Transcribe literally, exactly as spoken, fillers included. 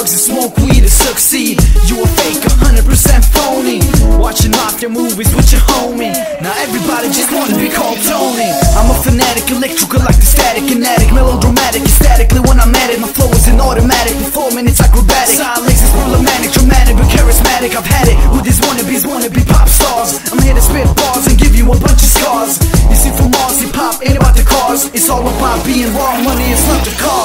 drugs and smoke weed to succeed. You a fake, a hundred percent phony. Watching mafia movies with your homie. Now everybody just wanna be called Tony. I'm a fanatic, electrical like the static, kinetic, melodramatic, ecstatically when I'm at it. My flow is an automatic, in four minutes acrobatic. Silence is problematic, dramatic but charismatic. I've had it with these wannabes, wanna be pop stars. I'm here to spit bars and give you a bunch of scars. You see, for Mars, hip hop ain't about the cars. It's all about being raw, money is not the car.